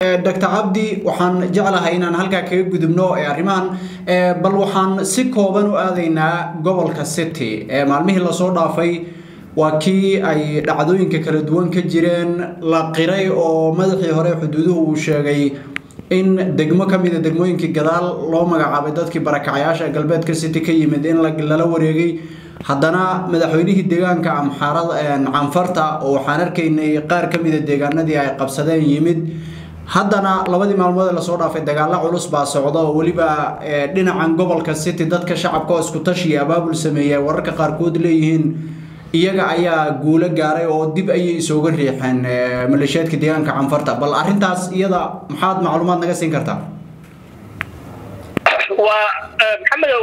دكتور عبدي وحن جعلها إن هلكا كجذبنا arrimahan bal waxaan si kooban u aadaynaa gobolka City maalmihii la soo dhaafay waa kii ay dhacdooyinka kala duwan ka jireen la qiray oo madaxii hore xuduuduhu uu sheegay in degmo kamid ah degmooyinkii gadaal loo magacaabay dadkii barakacayaasha galbeedka City ka yimid in la wareegay haddana madaxweynihii deegaanka amxaarada canfarta oo waxaan arkaynay qaar kamid ah deegaanadii ay qabsadeen yimid haddana labadii maalmood la soo dhaafay dagaal culus baa socda oo waliba dhinacan gobolka City dadka shacabka oo isku tashi abaabul sameeyay wararka qaar kood leeyihiin iyaga ayaa guulo gaaray oo dib ay isooga riixeen maleeshiyaadka deegaanka canfarta bal arintaas iyada maxaad macluumaad naga siin kartaa محمد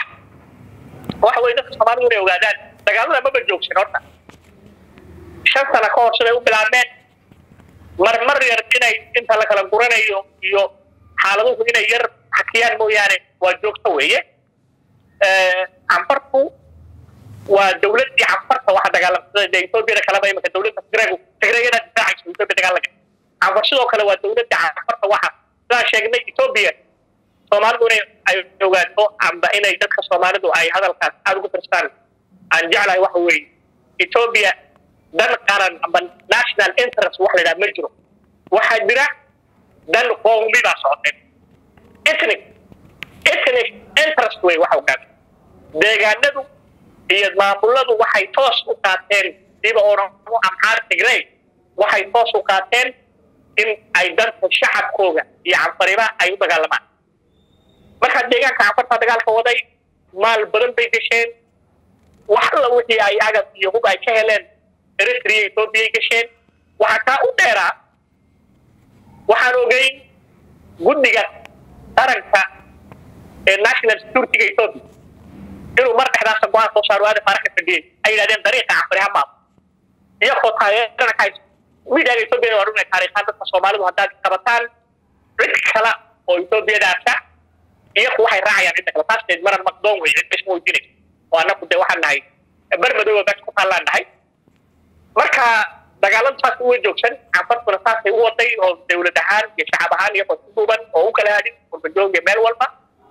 waxa way dadka Soomaalidu inay ogaadaan dagaalada ma joogsan horta shan sano ka hor sida u bilaabeen mar yar inay inta la kala guranayo iyo xaaladuhu inay yar xakiyaan mooyaane waa joogto weeye canfartu waa dawladii canfarta waxa dagaalamada Itoobiya kala bay marka dawladda Tigreega difaacaysa Itoobiya dagaalka canfar sidoo kale waa dawladda canfarta waxa sida sheegnay Itoobiya Soomaalidu ay ogaato amba inay dadka Soomaalidu ay hadalkaas aad ugu tirsan aan jeclahay waxa weeye Itoobiya dan qaran amba national interest wax la yiraahdo ma jiro waxa jira dan qowmiyada socotay ethnic interest way waxa uu gaadhay deegaanadu iyo maamuladu waxay toos u qaateen diba oo amxaar Tigray waxay toos u qaateen in ay dadka shacabkooda iyo canfariba ay u dagaalamaan marka deegaanka canfarta dagaalka waday maal badan bay gasheen wax la wixii ay agab iyo hub ay ka heleen Eritrea Ethiopia gasheen waxa ka u dheeraa waxaan ogay guddiga qaranka ee national security Ethiopia inuu mar dhexdaas go'aan soo saaro aad farqa fadhiyay ay yiraahdeen dariiqa canfarha iyo qotaayana kays wiidaga Ethiopia waa runay taariikhda dadka Soomaalidu hadda qabataan cid kala oo Ethiopia daafta iyo waxay raacayaan inta kala taasay maran maqdoon way cid ismo diinay waana ku waxaan nahay barmadooba bas ku qalannahay marka dagaalantaas uu joogsan canfartuna taasay u waday oo dawlad ahaan iyo shacab ahaan iyo xukuumadan oo u kala hadin oo jooga meel walba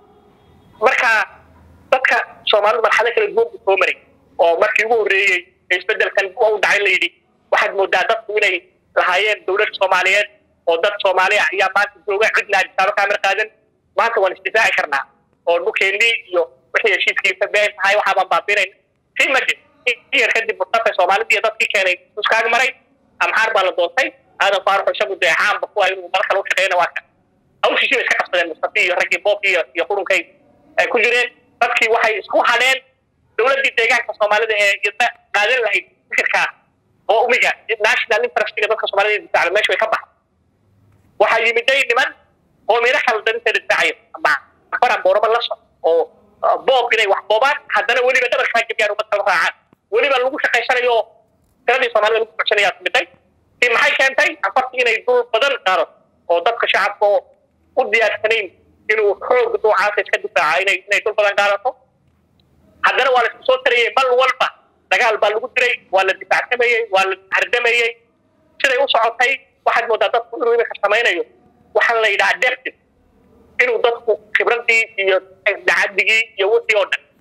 marka dadka Soomaalidu marxalad kala duwan soo maray oo markii ugu horeeyay isbedelkan uu dhacay leeydi waxaad moodaa dadku inay lahaayeen dawlad Soomaaliyeed oo dad Soomaali ah ayaa maanta jooga cidna sabab kaamir qaadan maanta waan isticmaali karnaa oo dhulkeennii iyo wixii heshiiskiisa been tahay waxa baan baabiinayn si madin iyo kadib mustaqbalka Soomaaliyeed iyo dadkii keenay iskaaga maray amxaar baa la doortay aadan faarax shabu deexaan ba kuwa inuu marka loo shaqeeyna waa ka aw shii iska qabsadeen Mustafa iyo ragii Bob iyo qurunkay ay ku jireen dadkii waxay isku hadeen dawladda deegaanka Soomaalida ee yada qaadan lahayd fikirka oo umiga national interest dadka Soomaaliyeed difaac meesha way ka baxay waxa yimiday niman oo meelo kala dan difaaciyo ama faran boorba la soo oo Bob inay wax boobaan haddana waliba dabarka jabiyaan uga talraacaan waliba lagu shaqeysanayo tiradii Soomaaliya lagu baxsanayaa miday si maxay keentay afartii inay dul badan qaaro oo dadka shacabka u diyaarsaneen inuu xoog duucaas iska difaaco inay dul badan qaadato haddana waa la soo tariyay bal walba dagaal baa lagu diray waa la difaacsamayay waa la hardamayay siday u socotay waxaad moodaa dadku inuu imika samaynayo waxaan la yiraahdaa depth inuu dadku khibradii iyo dacaddigii iyo wixii oo dhan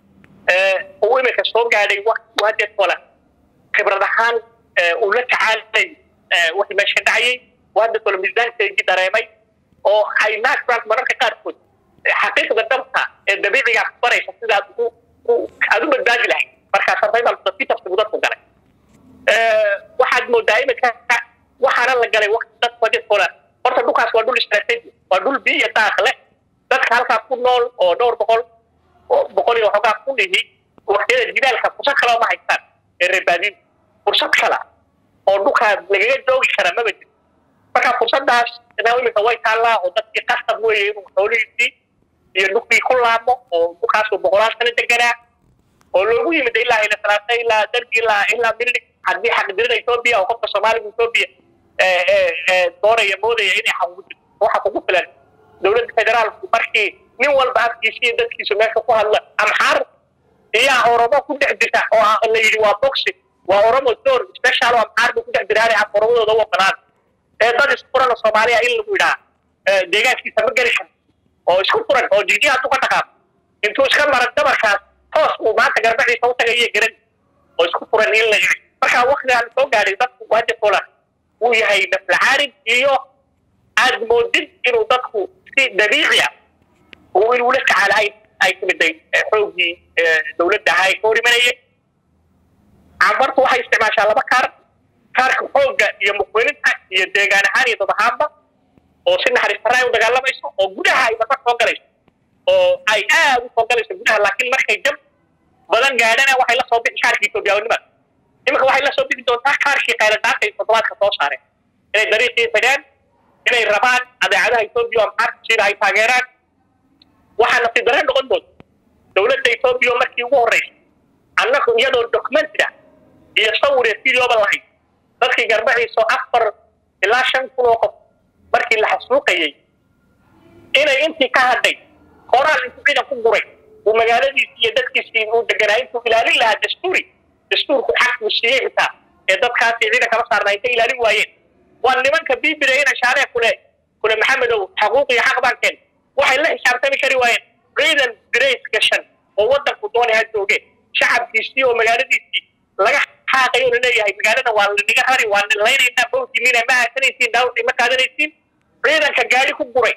oo imika soo gaadhay waqti hadda tola khibrad ahaan uu la tacaalay wixii meesha dhacay wada tola miisaankeedii dareemay oo ay national mararka qaarkood xaqiiqda dhabta ee dabiiciga baraysa sida aad u badbaadi lahayd marka sarfayda dadkii tafsiir dadku galay waxaad moodaa imika waxaana la galay waqti dad wada tola horta dhulkaas waa dhul istiraatiiji waa dhul biyo daaqle dadka halkaas ku nool oo dhowr boqol iyo xogaa ku dhihi waqtiyada jilaalka fursad kale ma haystaan ee reebaadin fursad kale oo dhulkaas lagaga joogi kara ma badin marka fursadaas inaawimka way taallaa oo dadkii qasab weeye inuu xoolihiisii iyo dhulkii ku laamo oo dhulkaas boqolaal sano deganaa oo loogu yimid ilaa ila salaata ilaa darbi ilaa milig haddii xaqdirida Itoobiya oo qofka Soomaaliga Itoobiya dooraya moodaya inay xawuud waxa ugu filan dawladda federaalku markii nin walba afkiisa dadkiisa meesha ku hadla amxaar iyo oromo ku dhexdhisa oo la yiri waa boxing waa oromo door special amxaar ku dhexdiraay oromadooda waa balan dad isku furan Soomaaliya in lagu yidhaa deegaankiisa ma geli karo oo isku furan oo jijiya ku dhaqaaq intuu iska maran dabarkaas toos uu maanta garbaciisa u tagay garan oo isku furan in la marka waqtigan soo gaaray dadku waxa qola uu yahay daflaarid iyo aad moodid inuu dadku si dabiici ah oo inuu la tacaalay ay timiday xoogii dawladda ay koorimanayeen عبرت واحد استعمال شاء الله بكار كارك فوق يا مقبلتها يا دجان هاري تضحابة أو سن حريص فراي ودجال ما يسوق أو جودها هاي بس فوق ليش أو أي فوق ليش جودها لكن ما خيجم بدن قاعدنا واحد لا صوب شاركي تبي أو نما إما واحد لا صوب تبي كاركي قاعدة تاكل خطوات خطوات صارة إلى دريتي فدان إلى الربان هذا يتوبي ومحط شيء هاي تاجران واحد في درين نقول دولة يتوبي ومكي وورش أنك يدور دوكمنت ده يصور فيديو بالله dadkii garbaciisa afar ilaa 5 kun oo qof markii la xasuuqayay inay intii ka hadhay qoraal intuu ciidan ku guray oo magaaladiisa iyo dadkiisa uu deganaa intuu ilaalin lahaa dastuurku xaq u siiyay ee dadkaas ciidan kala saarnay inay ilaalin waayeen waa nimanka biibirayna shaaric kule maxamedow xuquuq iyo xaq baan keen waxay la xisaabtami kari waayeen ciidan grace gashan oo wadanku doonay joogay shacabkiisii oo magaaladiisii laga حاجة يقول لنا هاي مقالنا والنجاح هاري واللينا إننا بوتي منا ما سنتين داوتي ما كذا نتين غير أن كجاري كبري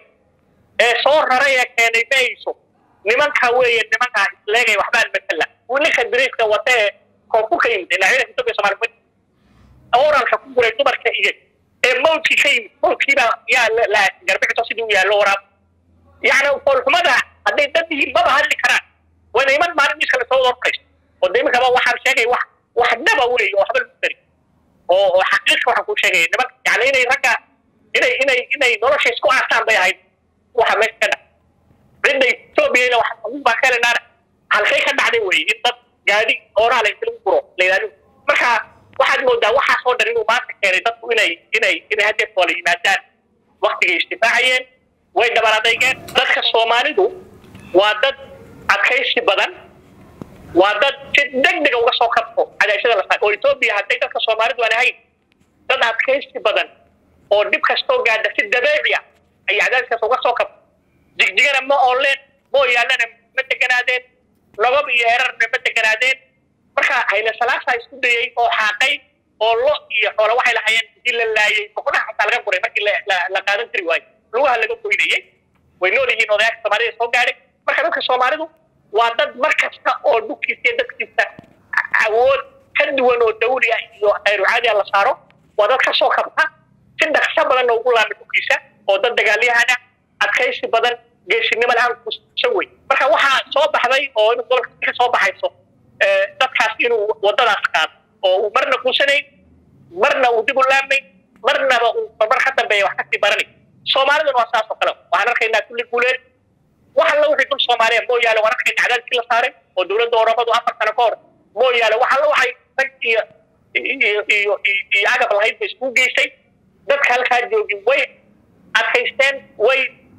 صور رأيك كان يبيسو نمان كوي نمان كلاقي وحبان مثلا واللي خبريك توته كوكوكين إن عينك تبي سمار فت أورا الكبري تبر كإيه موتي شيء موتي بقى يا لا جربك تصيدوا يا لورا يعني فول ماذا هذي تدي ما بهالي كران وأنا يمن ما نمشي كلا صور قيس قدامك كمان واحد شيء واحد وحنا بقولي وحنا المفتري أو حقيقة وحكون شيء إنما يعني إني رجع إني نور شيء سكوا أحسن بيهاي وحنا مش كذا بدي توبي لو واحد مو بكال النار على خير كذا عليه وين أنت قاعد أورا على يسلم برو لأنه مركا واحد مودا واحد صور إنه ما تكره تطو إني هذا فولي مثلا وقت الاجتماعي وين دبر هذا دخل الصومالي دو وعدد أتخيش بدن وهذا دقدقة وقصة وخطه على شيء الله أو إثيوبيا حتى يترك الصومالي وأنا هاي تضع كيس بدن أو دب كستو قاعدة في الدبابية أي عدد كستو وقصة وخطه دقدقة ما أولين مو يالنا متكنادين لغب يهرر متكنادين مركا هاي لسلاسة يسودي أو حاقي أو الله يحول واحد لحيان جل الله يفقنا حتى لغب قري مركي لقادم تريواي لغها لغب قويني وينوري هنا ذاك الصومالي يسوق قاعدة مركا لغب الصومالي وهذا مركز أو دكتور دكتور عود كدوان الدولة أو عادي على صاروا وهذا كسر خبطة كده خبر إنه يقول عن دكتور وهذا دجالي هنا أتخيش بدل جيش إنما الآن كسوي مركز واحد صوب حذي أو نقول صوب حيصو تبحث إنه وضع أسكان أو مرنا كوسني مرنا وديقول لامي مرنا حتى بيوحكي برني سومالي من واساس وكلام وأنا خينا كل كولين waxaa la wixii dul Soomaaliya mooyaale wararkii cadaalkii la saaray oo dawladda Oromadu 4 sano ka hor mooyaale waxa la waxay tag iyo agab lahayd bay isku geysay dadka halkaa joogay way adkaysteen way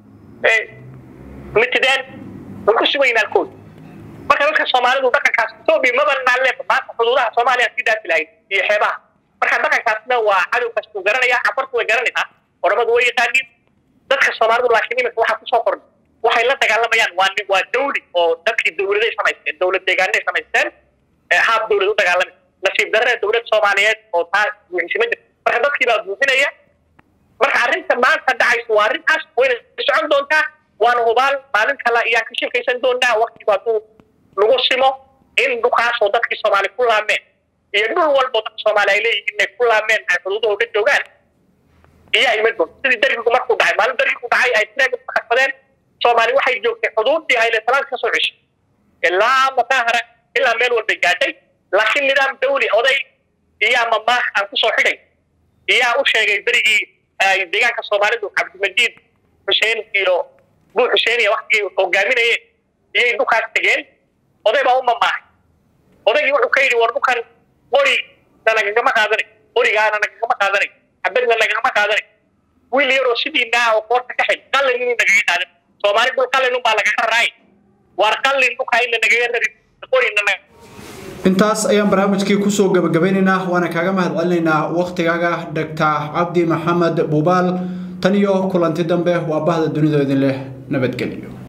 mitideen ku sugaynaa kood marka dadka Soomaalidu dhaqankaas Itoobiya ma banaalle maanta xuduudaha Soomaaliya si daati lahayd iyo xeebaha marka dhaqankaasna waa cadow kasta garanaya afartu way garanaysaa Oromadu way yaqaaniin dadka Soomaalidu laakiin imika waxa ku soo kordhay waxay la dagaalamayaan waa dawli oo dadkii dawladda samaysteen dawlad deegaanada samaysteen haab dawlad u dagaalamay nasiib darrada dawladda Soomaaliyeed oo taas muhiimada marka dadkii baa buuxinaya marka arrinta maanta dhacayso waa arrintaas wayna socon doontaa waana hubaal maalin kale ayaan ka shaqaysan doonaa waqti baa lagu simo in duqaas oo dadkii Soomaali ku laameen iyo dhul walba dadka Soomaali ay leeyihiin inay ku laameen ay xuduudooda joogaan iyo ay mid sidii dariiqu markuu dhacay maalin dariiqu dhacay ay tiraaga ka qadeen Soomaali waxay joogtay xuduudii ay leedahay ka soo cishay ilaa matahara ilaa meel walba gaadhay laakiin nidaam dawli oday iyo ama aan ku soo xidhay iyo u sheegay berigii ay deegaanka Soomaalidu Cabdimajid Hussein iyo Buu Hussein iyo waqti hogaaminayay iyo dukaas tageen oday baa uma maahay odaygi wuxuu ka yiri war dukan qori nagama qaadanay qorigaana nagama qaadanay abadna nagama qaadanay wiil yaro sidii naa oo qorta ka xid qalin inuu naga qaadanay Soomaali dul qalin baa laga xaraay war qalin duka in naga yaray qorina intaas ayaan barnaamijkii ku soo gabagabeynayna waana kaaga mahadcelinaynaa waqtigaaga Dr. Cabdi Maxamed Buubaal tan iyo kulanti dambe waa bahda dunida idin leh nabadgelyo